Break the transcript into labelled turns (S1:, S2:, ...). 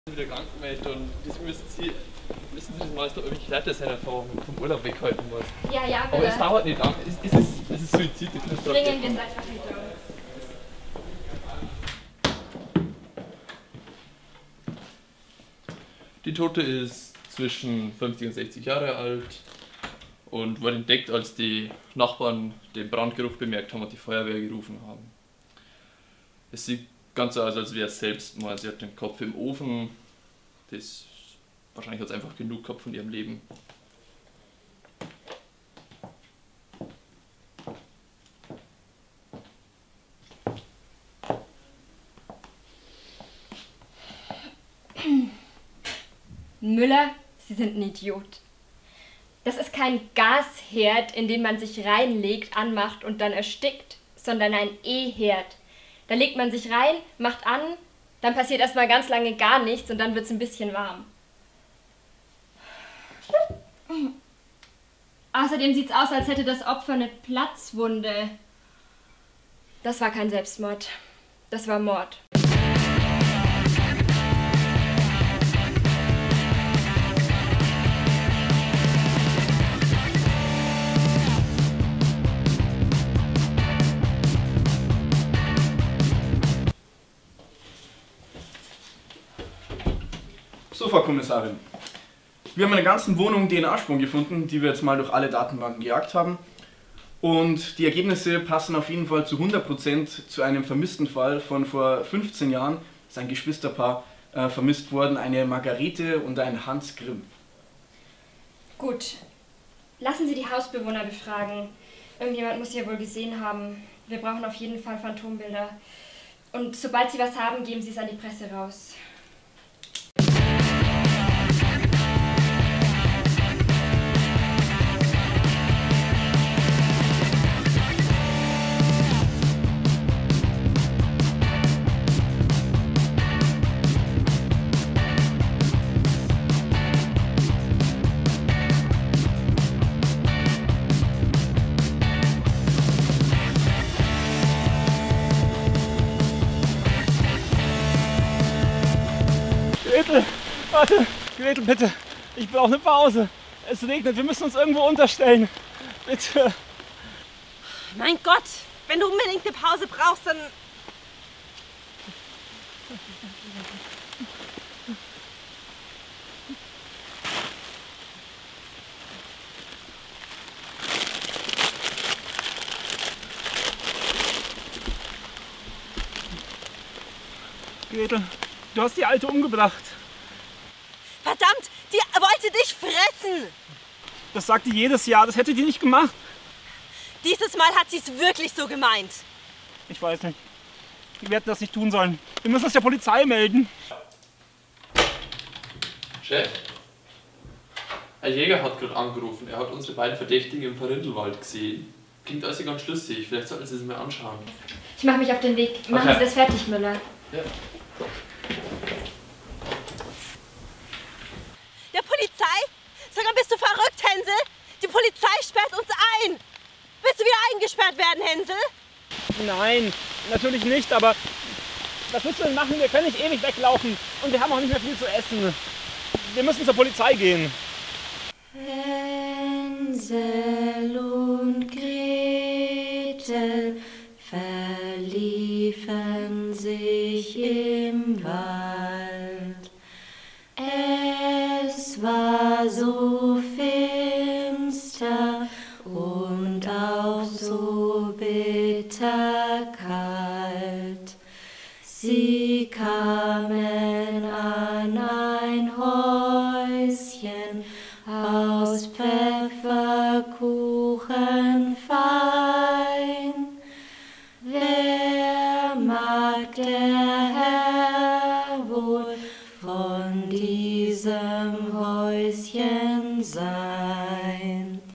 S1: Wieder krank gemeldet und das müssen Sie das mal noch irgendwie Leute seiner vom Urlaub weghalten muss.
S2: Ja, ja, bitte.
S1: Aber es dauert nicht lang. Es ist Suizid.
S2: Bringen wir es einfach hinter uns.
S1: Die Tote ist zwischen 50 und 60 Jahre alt und wurde entdeckt, als die Nachbarn den Brandgeruch bemerkt haben und die Feuerwehr gerufen haben. Es sieht ganz so aus, als wäre es Selbstmord. Sie hat den Kopf im Ofen. Wahrscheinlich hat es einfach genug gehabt von ihrem Leben.
S2: Müller, Sie sind ein Idiot. Das ist kein Gasherd, in den man sich reinlegt, anmacht und dann erstickt, sondern ein E-Herd. Da legt man sich rein, macht an, dann passiert erstmal ganz lange gar nichts und dann wird es ein bisschen warm. Außerdem sieht es aus, als hätte das Opfer eine Platzwunde. Das war kein Selbstmord. Das war Mord.
S3: So, Frau Kommissarin. Wir haben in der ganzen Wohnung DNA-Spuren gefunden, die wir jetzt mal durch alle Datenbanken gejagt haben. Und die Ergebnisse passen auf jeden Fall zu 100% zu einem vermissten Fall von vor 15 Jahren. Das ist ein Geschwisterpaar vermisst worden, eine Margarete und ein Hans Grimm.
S2: Gut. Lassen Sie die Hausbewohner befragen. Irgendjemand muss sie ja wohl gesehen haben. Wir brauchen auf jeden Fall Phantombilder. Und sobald Sie was haben, geben Sie es an die Presse raus.
S4: Gretel, warte, Gretel, bitte. Ich brauche eine Pause. Es regnet, wir müssen uns irgendwo unterstellen. Bitte.
S5: Mein Gott, wenn du unbedingt eine Pause brauchst, dann...
S4: Gretel, du hast die Alte umgebracht.
S5: Verdammt, die wollte dich fressen!
S4: Das sagt die jedes Jahr, das hätte die nicht gemacht.
S5: Dieses Mal hat sie es wirklich so gemeint.
S4: Ich weiß nicht. Wir hätten das nicht tun sollen. Wir müssen es der Polizei melden.
S1: Chef, ein Jäger hat gerade angerufen. Er hat unsere beiden Verdächtigen im Verrindelwald gesehen. Klingt also ganz schlüssig. Vielleicht sollten Sie es mir anschauen.
S2: Ich mache mich auf den Weg. Machen
S1: Okay.
S2: Sie das fertig, Müller.
S1: Ja.
S5: Der Polizei? Sag mal, bist du verrückt, Hänsel? Die Polizei sperrt uns ein. Willst du wieder eingesperrt werden, Hänsel?
S4: Nein, natürlich nicht, aber was willst du denn machen? Wir können nicht ewig weglaufen und wir haben auch nicht mehr viel zu essen. Wir müssen zur Polizei gehen.
S6: Hänsel und Gretel verliefen sich im Wald. Es war so finster und auch so bitter kalt. Sie kamen an ein Häuschen aus Pfefferkuchen fein. Wer mag der Herr wohl von diesem Häuschen sein?